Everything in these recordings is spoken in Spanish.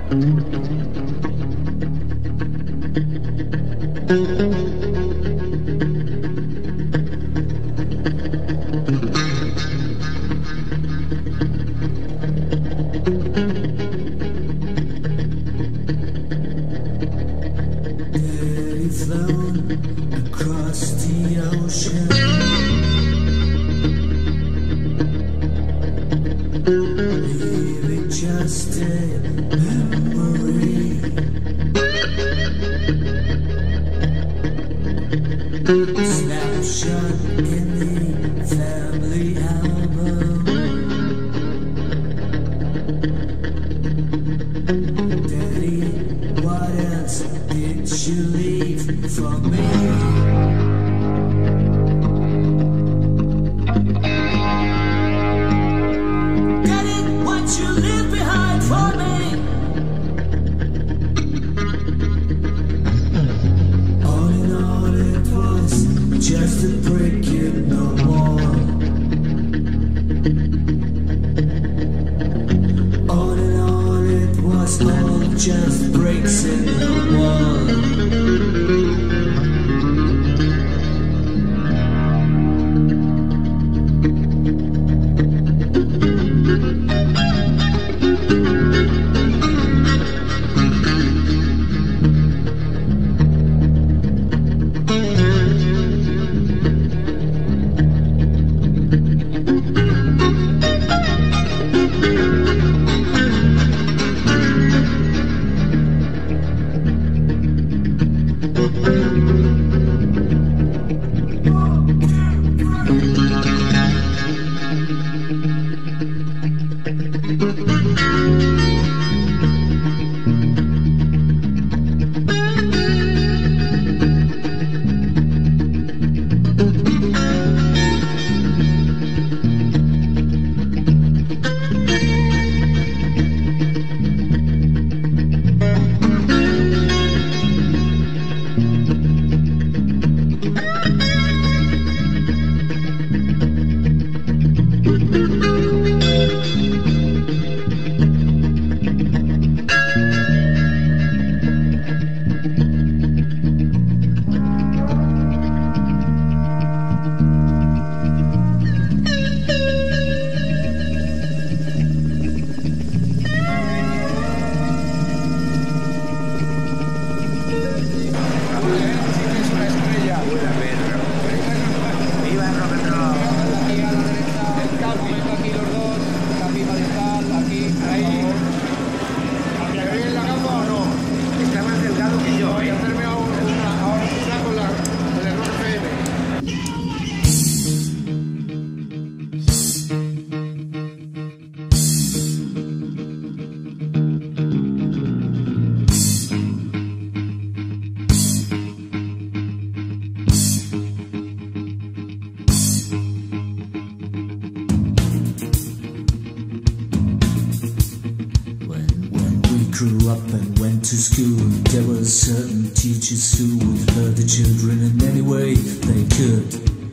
grew up and went to school. There were certain teachers who would hurt the children in any way they could,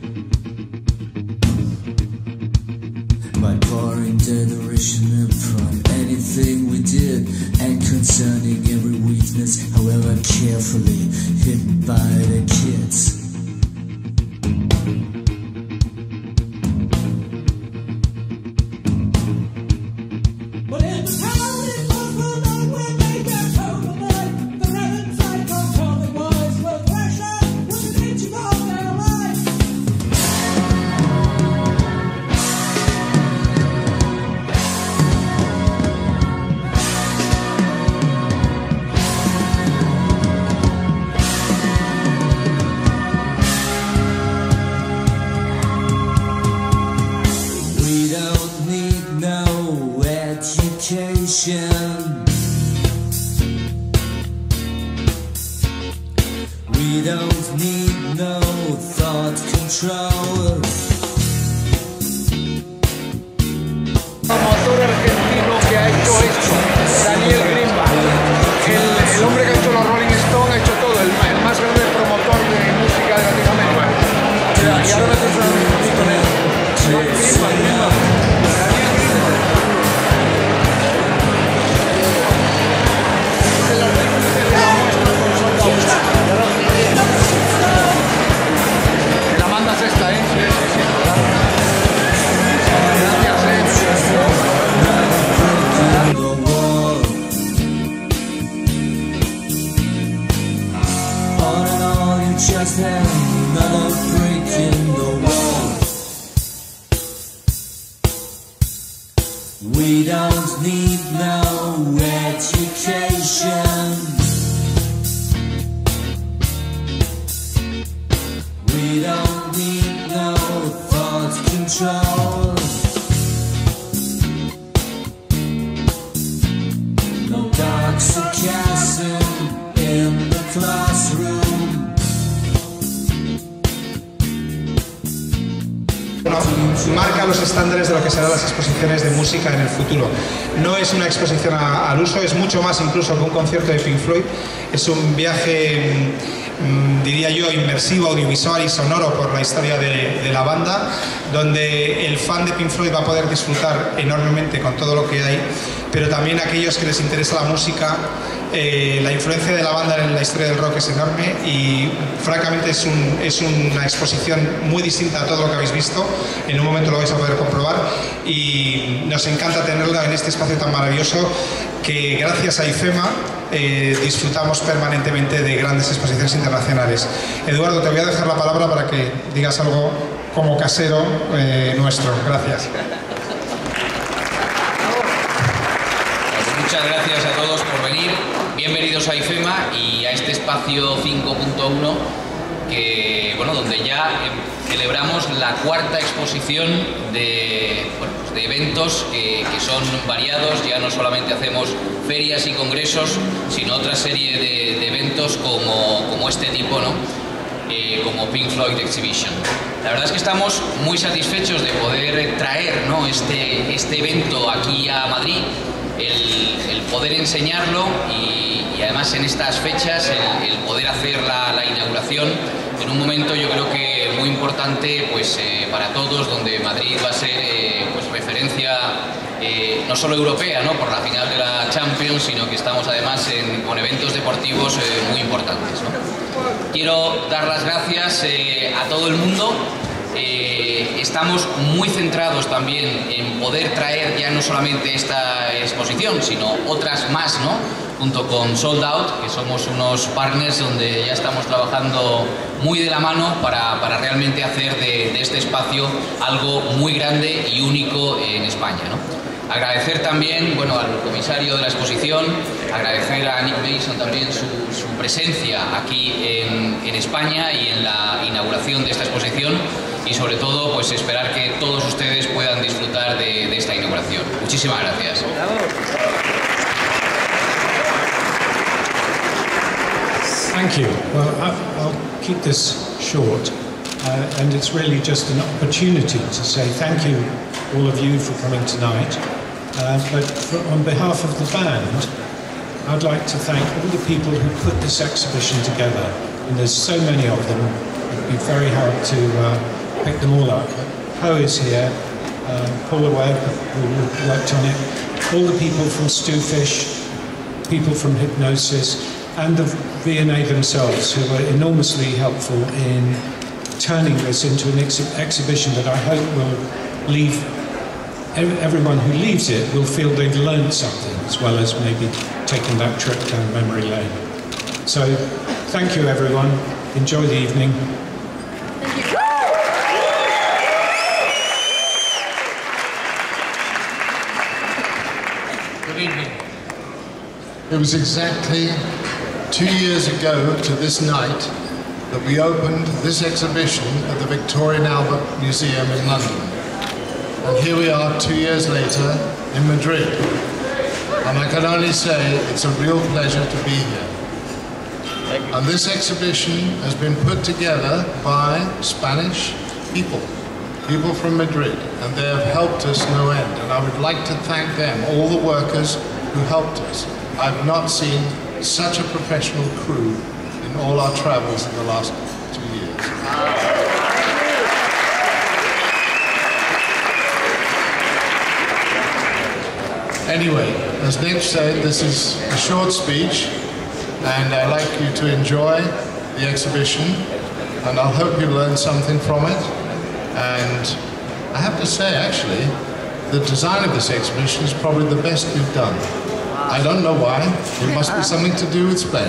by pouring adoration upon anything we did, and concerning every weakness, however carefully hidden by the kids. We don't need no thought control. Motor argentino que ha hecho esto, Daniel Greenbaum, el hombre que ha hecho los Rolling Stones, ha hecho todo, el más grande promotor de música de Latinoamérica. Y ahora me tienes un con él. Greenbaum. don't need no education. We don't need no thought control. No dark sarcasm in the classroom. Marca los estándares de lo que serán las exposiciones de música en el futuro. No es una exposición al uso, es mucho más incluso que un concierto de Pink Floyd. Es un viaje, diría yo, inmersivo, audiovisual y sonoro por la historia de la banda, donde el fan de Pink Floyd va a poder disfrutar enormemente con todo lo que hay, pero también aquellos que les interesa la música. La influencia de la banda en la historia del rock es enorme y francamente es una exposición muy distinta a todo lo que habéis visto. En un momento lo vais a poder comprobar y nos encanta tenerla en este espacio tan maravilloso que gracias a IFEMA disfrutamos permanentemente de grandes exposiciones internacionales. Eduardo, te voy a dejar la palabra para que digas algo como casero nuestro. Gracias. Muchas gracias a todos por venir. Bienvenidos a IFEMA y a este espacio 5.1 que, bueno, donde ya celebramos la cuarta exposición de eventos que son variados. Ya no solamente hacemos ferias y congresos, sino otra serie de eventos como este tipo, ¿no? Como Pink Floyd Exhibition. La verdad es que estamos muy satisfechos de poder traer, ¿no?, este evento aquí a Madrid, el poder enseñarlo y además en estas fechas el poder hacer la inauguración en un momento, yo creo que muy importante, pues para todos, donde Madrid va a ser pues referencia no solo europea, ¿no?, por la final de la Champions, sino que estamos además con eventos deportivos muy importantes, ¿no? Quiero dar las gracias a todo el mundo. Estamos muy centrados también en poder traer ya no solamente esta exposición, sino otras más, ¿no?, junto con Sold Out, que somos unos partners donde ya estamos trabajando muy de la mano para realmente hacer de este espacio algo muy grande y único en España, ¿no? Agradecer también, bueno, al comisario de la exposición, agradecer a Nick Mason también su presencia aquí en España y en la inauguración de esta exposición y sobre todo pues esperar que todos ustedes puedan disfrutar de esta inauguración. Muchísimas gracias. Thank you. Well, I'll keep this short, and it's really just an opportunity to say thank you, all of you, for coming tonight. On behalf of the band, I'd like to thank all the people who put this exhibition together, and there's so many of them. It'd be very hard to pick them all up. Poe is here, Paula Webb, who worked on it, all the people from Stewfish, people from Hypnosis, and the V&A themselves, who were enormously helpful in turning this into an exhibition that I hope will leave, everyone who leaves it will feel they've learned something, as well as maybe taking that trip down memory lane. So, thank you everyone, enjoy the evening. Good evening. It was exactly 2 years ago to this night that we opened this exhibition at the Victoria and Albert Museum in London. And here we are 2 years later in Madrid. And I can only say it's a real pleasure to be here. And this exhibition has been put together by Spanish people from Madrid, and they have helped us no end. And I would like to thank them, all the workers who helped us. I've not seen such a professional crew in all our travels in the last 2 years. Anyway, as Nick said, this is a short speech, and I'd like you to enjoy the exhibition, and I hope you learn something from it. And I have to say, actually, the design of this exhibition is probably the best we've done. I don't know why. It must be something to do with Spain.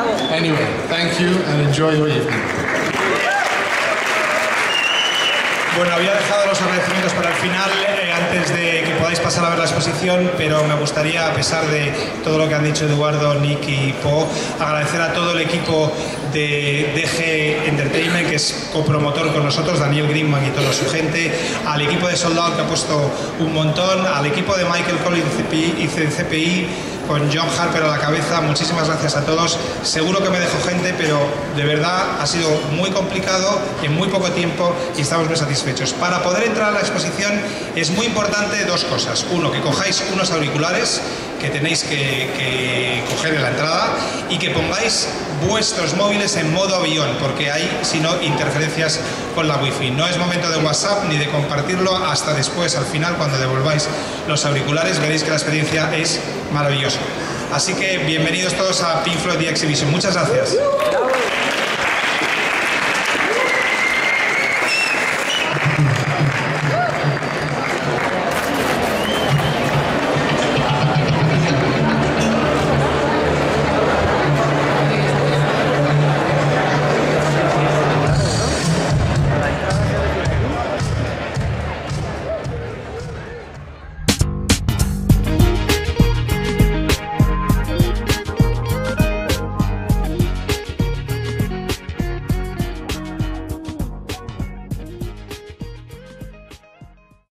Anyway, thank you and enjoy your evening. Bueno, había dejado los agradecimientos para el final, antes de que podáis pasar a ver la exposición, pero me gustaría, a pesar de todo lo que han dicho Eduardo, Nick y Po, agradecer a todo el equipo de DG Entertainment, que es copromotor con nosotros, Daniel Greenman y toda su gente, al equipo de Sold Out, que ha puesto un montón, al equipo de Michael Collins y CPI, con John Harper a la cabeza. Muchísimas gracias a todos. Seguro que me dejo gente, pero de verdad ha sido muy complicado en muy poco tiempo y estamos muy satisfechos. Para poder entrar a la exposición es muy importante dos cosas. Uno, que cojáis unos auriculares que tenéis que coger en la entrada y que pongáis vuestros móviles en modo avión, porque hay, si no, interferencias con la wifi. No es momento de WhatsApp ni de compartirlo hasta después, al final, cuando devolváis los auriculares. Veréis que la experiencia es maravillosa. Así que bienvenidos todos a Pink Floyd The Exhibition. Muchas gracias.